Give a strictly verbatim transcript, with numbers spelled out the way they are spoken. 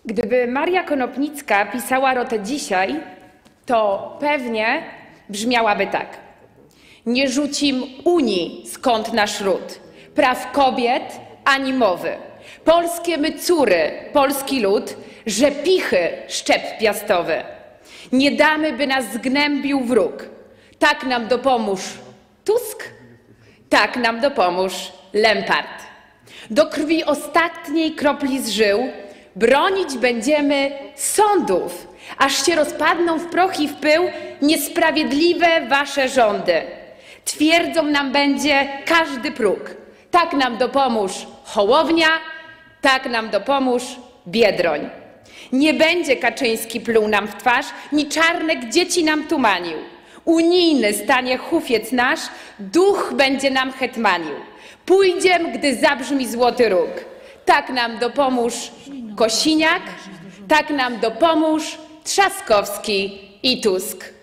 Gdyby Maria Konopnicka pisała Rotę dzisiaj, to pewnie brzmiałaby tak. Nie rzucim Unii, skąd nasz ród, praw kobiet ani mowy. Polskie my córy, polski lud, że pichy szczep piastowy. Nie damy, by nas zgnębił wróg. Tak nam dopomóż Tusk, tak nam dopomóż Lempart. Do krwi ostatniej kropli z żył bronić będziemy sądów, aż się rozpadną w proch i w pył niesprawiedliwe wasze rządy. Twierdzą nam będzie każdy próg. Tak nam dopomóż Hołownia, tak nam dopomóż Biedroń. Nie będzie Kaczyński pluł nam w twarz, ni Czarnek dzieci nam tumanił. Unijny stanie hufiec nasz, duch będzie nam hetmanił. Pójdziem, gdy zabrzmi złoty róg. Tak nam dopomóż Kosiniak, tak nam dopomóż Trzaskowski i Tusk.